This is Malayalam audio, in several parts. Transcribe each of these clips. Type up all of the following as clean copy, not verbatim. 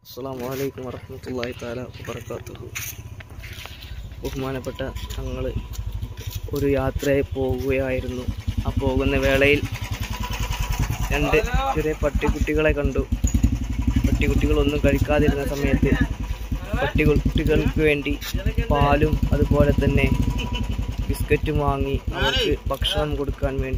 അസ്സലാമു വറഹ്മത്തുള്ളാഹി തആല വബറകാതുഹു. ബഹുമാനപ്പെട്ട ഞങ്ങൾ ഒരു യാത്രയായി പോകുകയായിരുന്നു. ആ പോകുന്ന വേളയിൽ രണ്ട് ചെറിയ പട്ടിക്കുട്ടികളെ കണ്ടു. പട്ടിക്കുട്ടികളൊന്നും കഴിക്കാതിരുന്ന സമയത്ത് പട്ടിക്കുട്ടികൾക്ക് വേണ്ടി പാലും അതുപോലെ തന്നെ ബിസ്ക്കറ്റും വാങ്ങി അവർക്ക് ഭക്ഷണം കൊടുക്കാൻ വേണ്ടി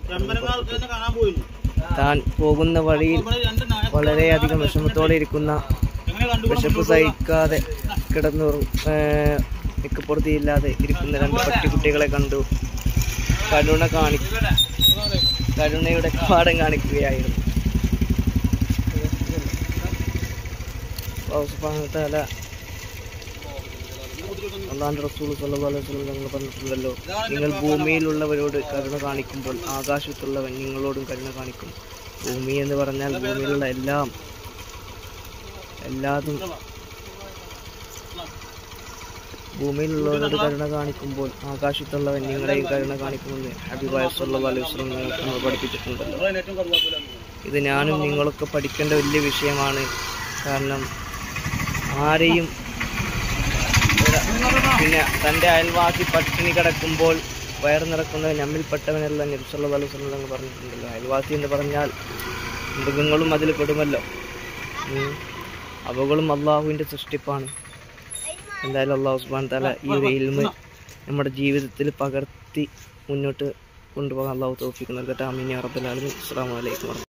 താൻ പോകുന്ന വഴിയിൽ വളരെയധികം വിഷമത്തോടെ ഇരിക്കുന്ന, വിശപ്പ് സഹിക്കാതെ മിക്കപ്പുറത്തിയില്ലാതെ ഇരിക്കുന്ന രണ്ട് പട്ടിക്കുട്ടികളെ കണ്ടു. കരുണയുടെ പാഠം കാണിക്കുകയായിരുന്നു. അല്ലാഹുവിന്റെ റസൂൽ സ്വല്ലല്ലാഹു അലൈഹി വസല്ലം ഞങ്ങൾ പറഞ്ഞിട്ടുണ്ടല്ലോ, നിങ്ങൾ ഭൂമിയിലുള്ളവരോട് കരുണ കാണിക്കുമ്പോൾ ആകാശത്തുള്ളവൻ നിങ്ങളോടും കരുണ കാണിക്കും. ഭൂമി എന്ന് പറഞ്ഞാൽ ഭൂമിയിലുള്ള എല്ലാതും ഭൂമിയിലുള്ളവരോട് കരുണ കാണിക്കുമ്പോൾ ആകാശത്തുള്ളവൻ നിങ്ങളെയും കരുണ കാണിക്കുമെന്ന് ഹബീബായ സ്വല്ലല്ലാഹു അലൈഹി വസല്ലം നമ്മൾ പഠിപ്പിച്ചിട്ടുണ്ടല്ലോ. ഇത് ഞാനും നിങ്ങളൊക്കെ പഠിക്കേണ്ട വലിയ വിഷയമാണ്. കാരണം ആരെയും പിന്നെ തൻ്റെ അയൽവാസി പട്ടിണി കിടക്കുമ്പോൾ വയറ് നിറക്കുന്നത് നമ്മിൽപ്പെട്ടവനല്ല നബി സല്ലല്ലാഹു അലൈഹി വസല്ലം തങ്ങൾ പറഞ്ഞിട്ടുണ്ടല്ലോ. അയൽവാസി എന്ന് പറഞ്ഞാൽ മൃഗങ്ങളും അതിൽ പെടുമല്ലോ. അവകളും അള്ളാഹുവിൻ്റെ സൃഷ്ടിപ്പാണ്. എന്തായാലും അള്ളാഹു സുബ്ഹാനഹു തആല ഈ ഒരു ഇൽമ് നമ്മുടെ ജീവിതത്തിൽ പകർത്തി മുന്നോട്ട് കൊണ്ടുപോകാൻ അള്ളാഹു തൗഫീഖ് നൽകട്ടെ. ആമീൻ യാ റബ്ബൽ ആലമീൻ. അസ്സലാമു അലൈക്കും.